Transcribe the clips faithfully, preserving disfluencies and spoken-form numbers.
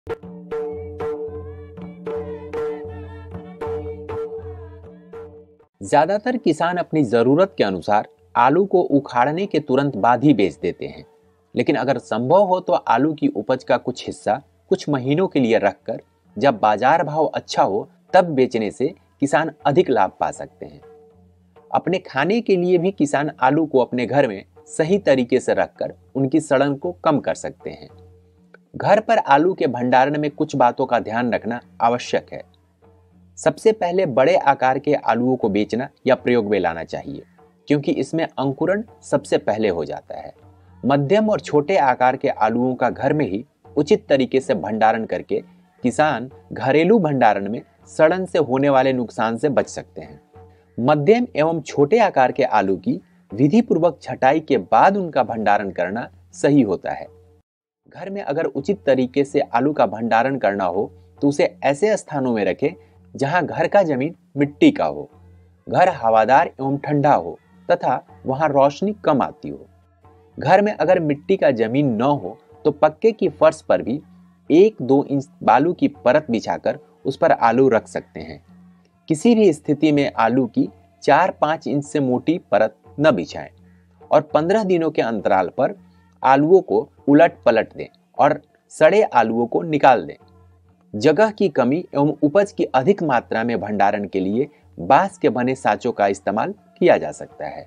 ज्यादातर किसान अपनी जरूरत के अनुसार आलू को उखाड़ने के तुरंत बाद ही बेच देते हैं, लेकिन अगर संभव हो तो आलू की उपज का कुछ हिस्सा कुछ महीनों के लिए रखकर जब बाजार भाव अच्छा हो तब बेचने से किसान अधिक लाभ पा सकते हैं। अपने खाने के लिए भी किसान आलू को अपने घर में सही तरीके से रखकर उनकी सड़न को कम कर सकते हैं। घर पर आलू के भंडारण में कुछ बातों का ध्यान रखना आवश्यक है। सबसे पहले बड़े आकार के आलूओं को बेचना या प्रयोग में लाना चाहिए, क्योंकि इसमें अंकुरण सबसे पहले हो जाता है। मध्यम और छोटे आकार के आलूओं का घर में ही उचित तरीके से भंडारण करके किसान घरेलू भंडारण में सड़न से होने वाले नुकसान से बच सकते हैं। मध्यम एवं छोटे आकार के आलू की विधि पूर्वक छटाई के बाद उनका भंडारण करना सही होता है। घर में अगर उचित तरीके से आलू का भंडारण करना हो तो उसे ऐसे स्थानों में रखें जहां घर का जमीन मिट्टी का हो, घर हवादार एवं ठंडा हो तथा वहां रोशनी कम आती हो। घर में अगर मिट्टी का जमीन न हो तो पक्के की फर्श पर भी एक दो इंच बालू की परत बिछाकर उस पर आलू रख सकते हैं। किसी भी स्थिति में आलू की चार पाँच इंच से मोटी परत न बिछाएं और पंद्रह दिनों के अंतराल पर आलूओं को उलट पलट दें और सड़े आलूओं को निकाल दें। जगह की कमी एवं उपज की अधिक मात्रा में भंडारण के लिए बांस के बने साँचों का इस्तेमाल किया जा सकता है।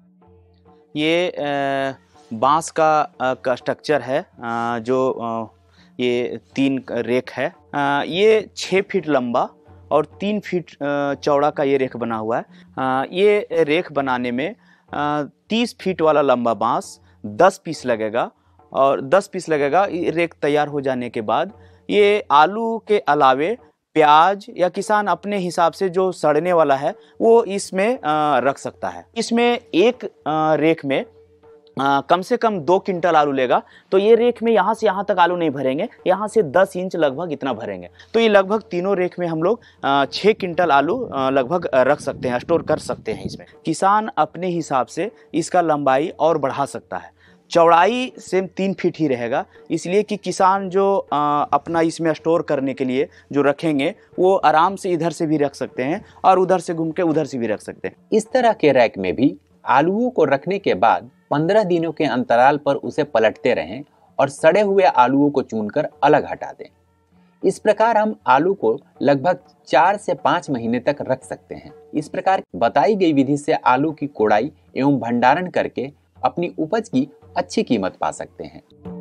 ये बांस का का स्ट्रक्चर है, जो ये तीन रेक है। ये छः फीट लंबा और तीन फीट चौड़ा का ये रेक बना हुआ है। ये रेक बनाने में तीस फीट वाला लंबा बांस दस पीस लगेगा और दस पीस लगेगा। ये रेक तैयार हो जाने के बाद ये आलू के अलावे प्याज या किसान अपने हिसाब से जो सड़ने वाला है वो इसमें रख सकता है। इसमें एक रेक में आ, कम से कम दो क्विंटल आलू लेगा, तो ये रेक में यहाँ से यहाँ तक आलू नहीं भरेंगे, यहाँ से दस इंच लगभग इतना भरेंगे। तो ये लगभग तीनों रेक में हम लोग छः क्विंटल आलू लगभग रख सकते हैं, स्टोर कर सकते हैं। इसमें किसान अपने हिसाब से इसका लंबाई और बढ़ा सकता है। चौड़ाई सेम तीन फीट ही रहेगा, इसलिए कि किसान जो आ, अपना इसमें स्टोर करने के लिए जो रखेंगे वो आराम से इधर से भी रख सकते हैं और उधर से घूम के उधर से भी रख सकते हैं। इस तरह के रैक में भी आलूओं को रखने के बाद पंद्रह दिनों के अंतराल पर उसे पलटते रहें और सड़े हुए आलूओं को चुनकर अलग हटा दें। इस प्रकार हम आलू को लगभग चार से पाँच महीने तक रख सकते हैं। इस प्रकार बताई गई विधि से आलू की कोड़ाई एवं भंडारण करके अपनी उपज की अच्छी कीमत पा सकते हैं।